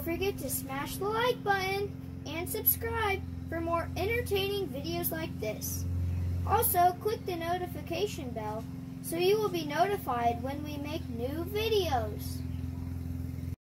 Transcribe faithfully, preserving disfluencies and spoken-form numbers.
forget to smash the like button and subscribe for more entertaining videos like this. Also, click the notification bell so you will be notified when we make new videos.